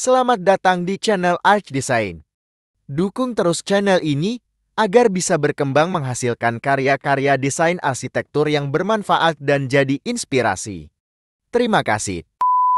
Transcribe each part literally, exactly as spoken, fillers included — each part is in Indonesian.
Selamat datang di channel Arch Design. Dukung terus channel ini agar bisa berkembang menghasilkan karya-karya desain arsitektur yang bermanfaat dan jadi inspirasi. Terima kasih.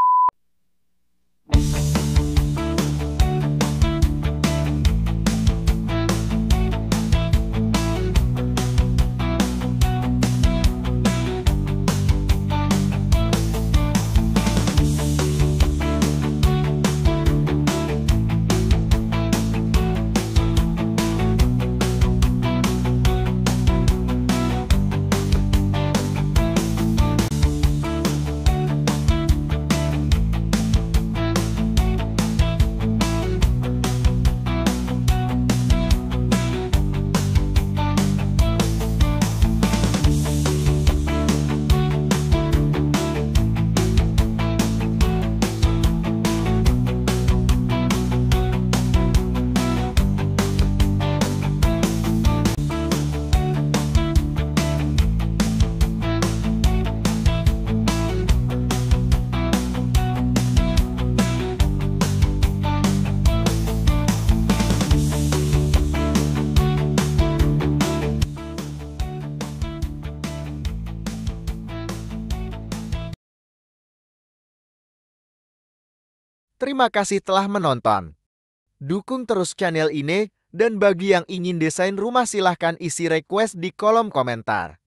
Terima kasih telah menonton. Dukung terus channel ini, dan bagi yang ingin desain rumah silahkan isi request di kolom komentar.